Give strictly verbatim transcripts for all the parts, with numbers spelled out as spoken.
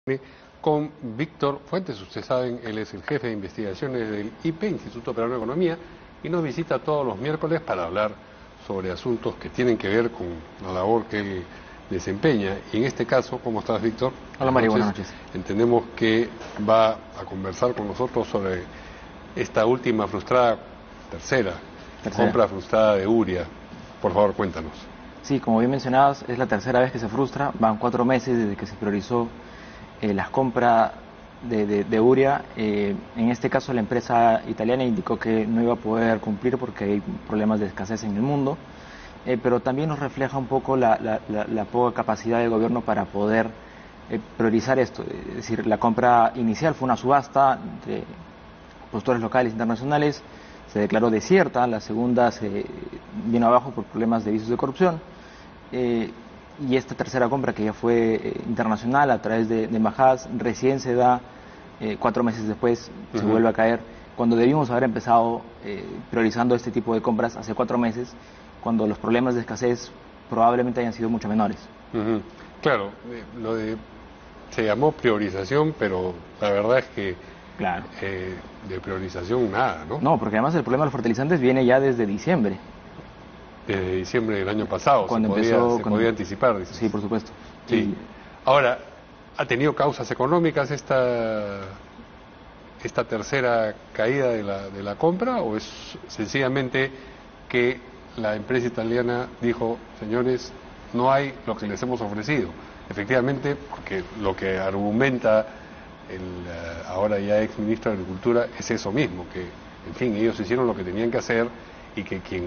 Con Víctor Fuentes. Ustedes saben, él es el jefe de investigaciones del I P E, Instituto Peruano de Economía, y nos visita todos los miércoles para hablar sobre asuntos que tienen que ver con la labor que él desempeña. Y en este caso, ¿cómo estás, Víctor? Hola, Mario, buenas noches. Entendemos que va a conversar con nosotros sobre esta última frustrada, tercera, tercera. compra frustrada de Uria. Por favor, cuéntanos. Sí, como bien mencionabas, es la tercera vez que se frustra. Van cuatro meses desde que se priorizó eh, las compras de, de, de Uria. Eh, en este caso, la empresa italiana indicó que no iba a poder cumplir porque hay problemas de escasez en el mundo. Eh, pero también nos refleja un poco la, la, la, la poca capacidad del gobierno para poder eh, priorizar esto. Es decir, la compra inicial fue una subasta entre productores locales e internacionales, se declaró desierta, la segunda se vino abajo por problemas de vicios de corrupción, eh, y esta tercera compra, que ya fue eh, internacional a través de, de embajadas, recién se da eh, cuatro meses después, uh-huh. se vuelve a caer, cuando debimos haber empezado eh, priorizando este tipo de compras hace cuatro meses, cuando los problemas de escasez probablemente hayan sido mucho menores. Uh-huh. Claro, eh, lo de, se llamó priorización, pero la verdad es que Claro. Eh, de priorización nada, ¿no? No, porque además el problema de los fertilizantes viene ya desde diciembre. Desde diciembre del año pasado, cuando se, empezó, podía, se cuando... podía anticipar. Dices. Sí, por supuesto. Sí. Y... Ahora, ¿ha tenido causas económicas esta, esta tercera caída de la, de la compra, o es sencillamente que la empresa italiana dijo, señores, no hay lo que les hemos ofrecido? Efectivamente, porque lo que argumenta el uh, ahora ya ex ministro de Agricultura es eso mismo, que en fin, ellos hicieron lo que tenían que hacer y que quien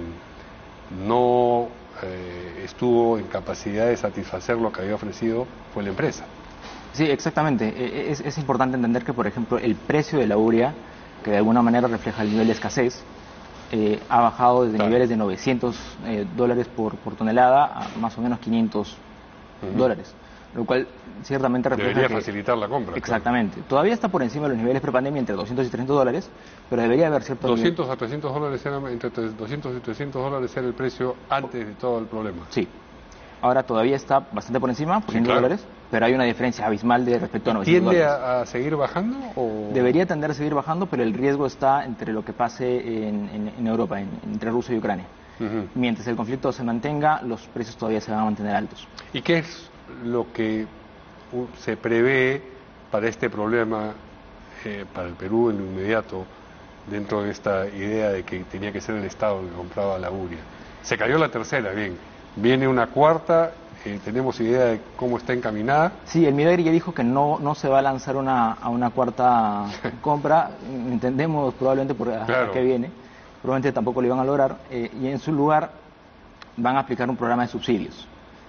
no eh, estuvo en capacidad de satisfacer lo que había ofrecido fue la empresa. Sí, exactamente. Es, es importante entender que, por ejemplo, el precio de la urea, que de alguna manera refleja el nivel de escasez, eh, ha bajado desde claro. niveles de novecientos eh, dólares por, por tonelada a más o menos quinientos uh-huh. dólares. Lo cual ciertamente refleja debería que, facilitar la compra. Exactamente. Claro. Todavía está por encima de los niveles prepandemia, entre doscientos y trescientos dólares, pero debería haber cierto doscientos a trescientos dólares era, entre doscientos y trescientos dólares era el precio antes de todo el problema. Sí. Ahora todavía está bastante por encima, por sí, ciento claro. dólares, pero hay una diferencia abismal de respecto a novecientos ¿Tiende dólares. A, a seguir bajando? O... Debería tender a seguir bajando, pero el riesgo está entre lo que pase en, en, en Europa, en, entre Rusia y Ucrania. Uh-huh. Mientras el conflicto se mantenga, los precios todavía se van a mantener altos. ¿Y qué es lo que se prevé para este problema, eh, para el Perú en lo inmediato, dentro de esta idea de que tenía que ser el Estado el que compraba la urea? Se cayó la tercera, bien, viene una cuarta, eh, tenemos idea de cómo está encaminada. Sí, el Midagri ya dijo que no no se va a lanzar una, a una cuarta compra, entendemos probablemente por a, claro. a qué viene, probablemente tampoco lo iban a lograr, eh, y en su lugar van a aplicar un programa de subsidios.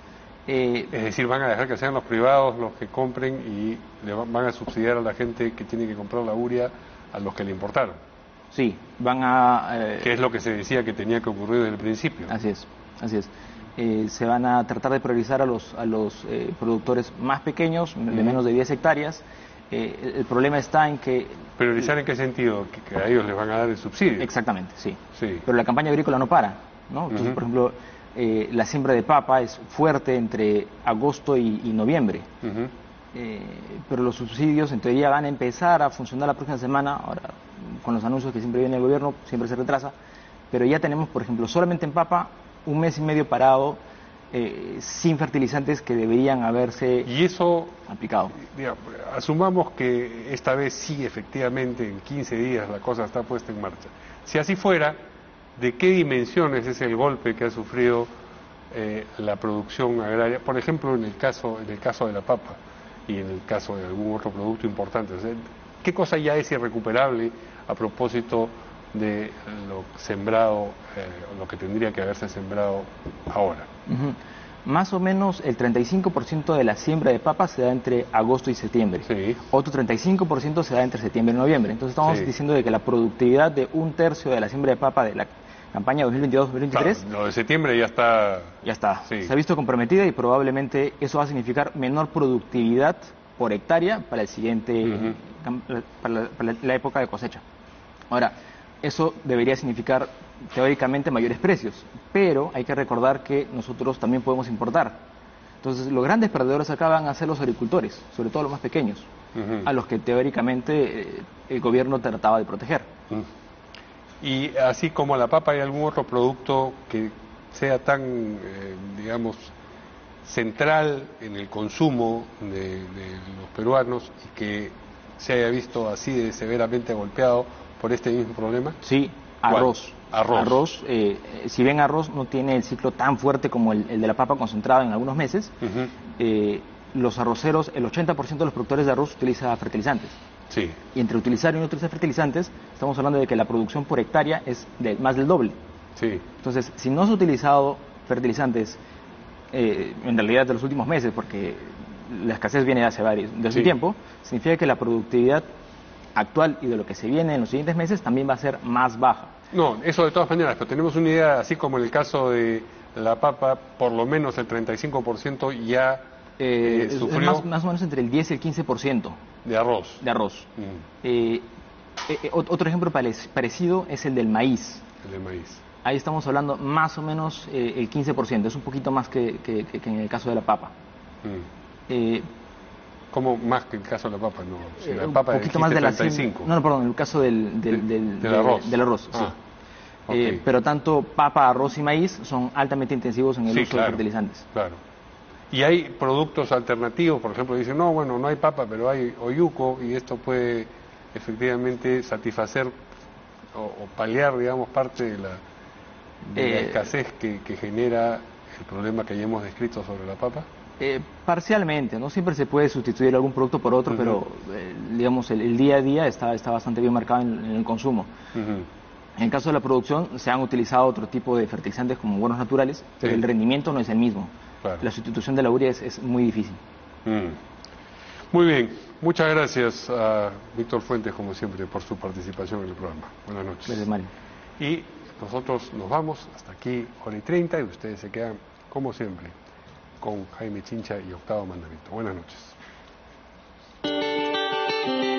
Eh, es decir, van a dejar que sean los privados los que compren y le van a subsidiar a la gente que tiene que comprar la urea a los que le importaron. Sí, van a... Eh, que es lo que se decía que tenía que ocurrir desde el principio. Así es, así es. Eh, se van a tratar de priorizar a los, a los eh, productores más pequeños, de menos de diez hectáreas. Eh, el, el problema está en que... ¿Priorizar en qué sentido? Que, que a ellos les van a dar el subsidio. Exactamente, sí. sí. Pero la campaña agrícola no para, ¿no? Entonces, uh-huh. por ejemplo... Eh, la siembra de papa es fuerte entre agosto y, y noviembre, uh-huh. eh, pero los subsidios en teoría van a empezar a funcionar la próxima semana. Ahora, con los anuncios que siempre viene el gobierno, siempre se retrasa, pero ya tenemos, por ejemplo, solamente en papa un mes y medio parado eh, sin fertilizantes que deberían haberse y eso aplicado. Digamos, asumamos que esta vez sí, efectivamente, en quince días la cosa está puesta en marcha. Si así fuera, ¿de qué dimensiones es el golpe que ha sufrido eh, la producción agraria? Por ejemplo, en el caso en el caso de la papa y en el caso de algún otro producto importante. O sea, ¿qué cosa ya es irrecuperable a propósito de lo sembrado, eh, lo que tendría que haberse sembrado ahora? Uh-huh. Más o menos el treinta y cinco por ciento de la siembra de papa se da entre agosto y septiembre. Sí. Otro treinta y cinco por ciento se da entre septiembre y noviembre. Entonces estamos sí. diciendo de que la productividad de un tercio de la siembra de papa de la campaña dos mil veintidós dos mil veintitrés... Claro, lo de septiembre ya está... Ya está. Sí. Se ha visto comprometida y probablemente eso va a significar menor productividad por hectárea para el siguiente... Uh-huh. para, la, para la época de cosecha. Ahora, eso debería significar teóricamente mayores precios, pero hay que recordar que nosotros también podemos importar. Entonces, los grandes perdedores acá van a ser los agricultores, sobre todo los más pequeños, uh-huh. a los que teóricamente eh, el gobierno trataba de proteger. Uh-huh. Y así como la papa, ¿hay algún otro producto que sea tan, eh, digamos, central en el consumo de, de los peruanos y que se haya visto así de severamente golpeado por este mismo problema? Sí, arroz. Arroz. Arroz, eh, si bien arroz no tiene el ciclo tan fuerte como el, el de la papa concentrada en algunos meses, uh-huh. eh, los arroceros, el ochenta por ciento de los productores de arroz utiliza fertilizantes. Sí. Y entre utilizar y no utilizar fertilizantes, estamos hablando de que la producción por hectárea es de más del doble. Sí. Entonces, si no se ha utilizado fertilizantes, eh, en realidad de los últimos meses, porque la escasez viene de hace varios, de hace sí. tiempo, significa que la productividad actual y de lo que se viene en los siguientes meses también va a ser más baja. No, eso de todas maneras, pero tenemos una idea, así como en el caso de la papa, por lo menos el treinta y cinco por ciento ya eh, eh, sufrió... Más, más o menos entre el diez y el quince por ciento. De arroz. De arroz. Mm. Eh, eh, otro ejemplo parecido es el del maíz. El del maíz. Ahí estamos hablando más o menos eh, el quince por ciento, es un poquito más que, que, que en el caso de la papa. Mm. Eh, ¿Cómo más que el caso de la papa? No, si la un papa poquito más de la treinta y cinco. No, no, perdón, en el caso del, del, del, del arroz. Del, del arroz, ah, sí. Okay. Eh, pero tanto papa, arroz y maíz son altamente intensivos en el sí, uso claro, de fertilizantes. Claro. Y hay productos alternativos, por ejemplo, dicen, no, bueno, no hay papa, pero hay oyuco, y esto puede efectivamente satisfacer o, o paliar, digamos, parte de la, de la eh, escasez que, que genera el problema que ya hemos descrito sobre la papa. Eh, parcialmente, no siempre se puede sustituir algún producto por otro, uh-huh. pero eh, digamos el, el día a día está, está bastante bien marcado en, en el consumo. Uh-huh. En el caso de la producción se han utilizado otro tipo de fertilizantes como abonos naturales, pero sí. el rendimiento no es el mismo. Claro. La sustitución de la urea es, es muy difícil. Mm. Muy bien, muchas gracias a Víctor Fuentes, como siempre, por su participación en el programa. Buenas noches. Gracias, Mario. Y nosotros nos vamos hasta aquí, hora y treinta, y ustedes se quedan, como siempre, con Jaime Chincha y Octavo Mandamiento. Buenas noches.